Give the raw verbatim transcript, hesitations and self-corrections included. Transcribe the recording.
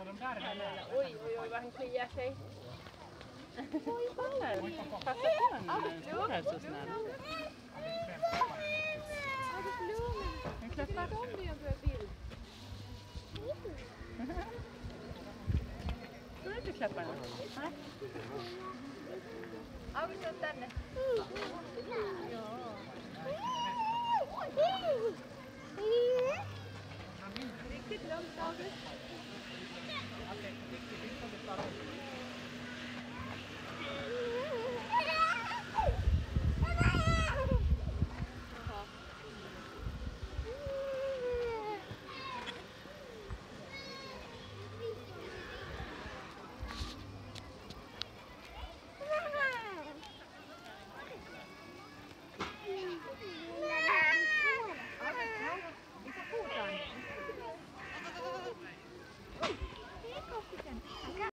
Oj, oj, oj, vad han kliar sig. Passa på nu. Hon är så snäll. En klappar. Ska du inte klappa den? August on tänne. Riktigt lugnt, August. Visa foten.